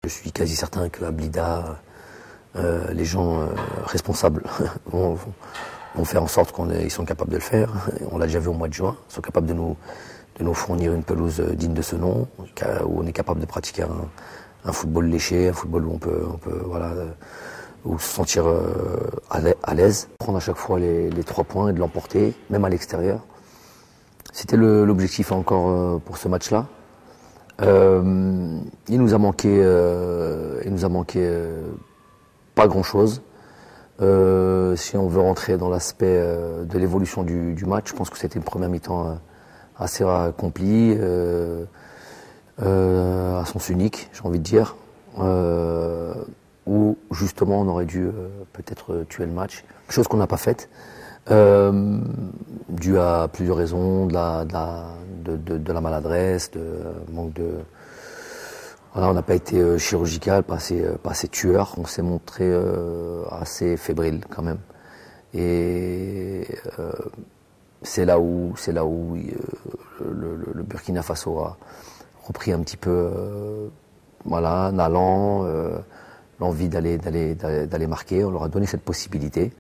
suis quasi certain que à Blida, les gens responsables vont faire en sorte qu'ils sont capables de le faire. On l'a déjà vu au mois de juin. Ils sont capables de nous fournir une pelouse digne de ce nom, où on est capable de pratiquer un football léché, un football où on peut voilà, où se sentir à l'aise, prendre à chaque fois les 3 points et de l'emporter, même à l'extérieur. C'était l'objectif encore pour ce match-là. Il nous a manqué pas grand-chose. Si on veut rentrer dans l'aspect de l'évolution du match, je pense que c'était une première mi-temps assez accomplie, à sens unique, j'ai envie de dire, où justement on aurait dû peut-être tuer le match, chose qu'on n'a pas faite, dû à plusieurs raisons, de la maladresse, manque de... Voilà, on n'a pas été chirurgical, pas assez tueur, on s'est montré assez fébrile quand même. Et c'est là où le Burkina Faso a repris un petit peu voilà, un allant, l'envie d'aller marquer. On leur a donné cette possibilité.